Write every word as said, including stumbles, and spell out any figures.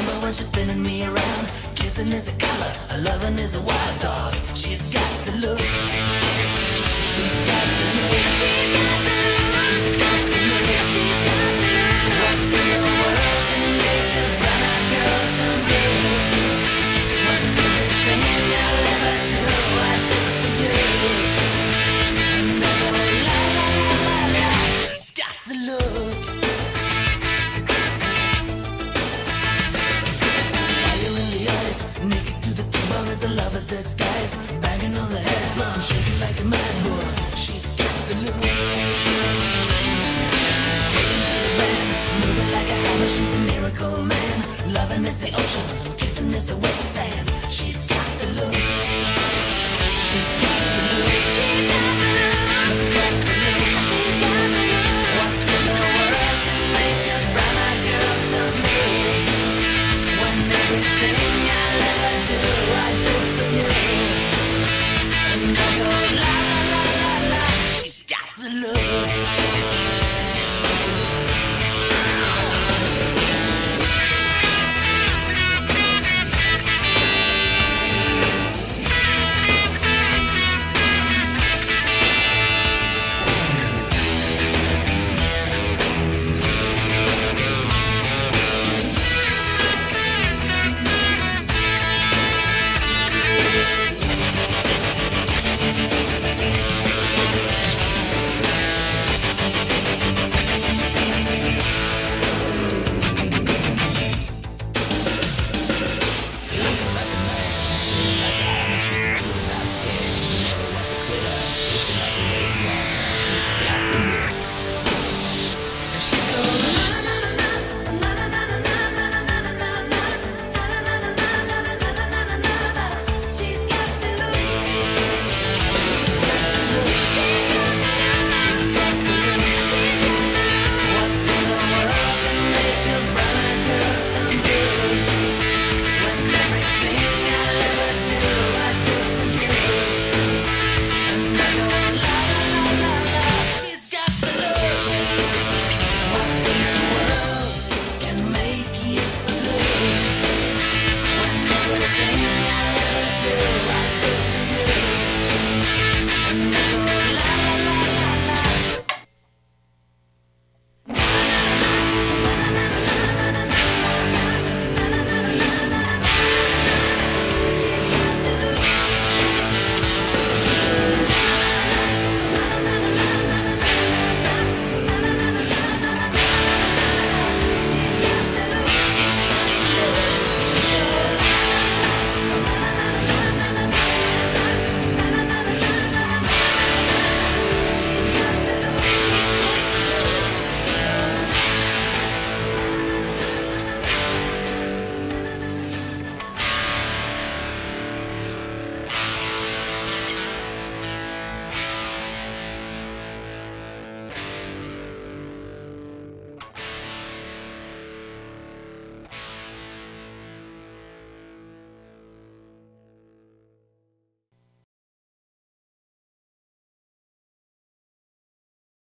number when she's spinning me around. Kissing is a color, a loving is a wild dog. She's got the look. She's got the look. She's got the look. She's got the look. She's got the look. What in the world can make a brown-eyed girl someday? What is the thing I'll ever do? I do for you. And I go la la la la la. She's got the look. Naked to the bone as a lover's disguise, banging on the head drum, shaking like a mad bull. She's got the look. Swaying to the band, moving like a hammer. She's a miracle man. Loving is the ocean, kissing is the wet sand. She's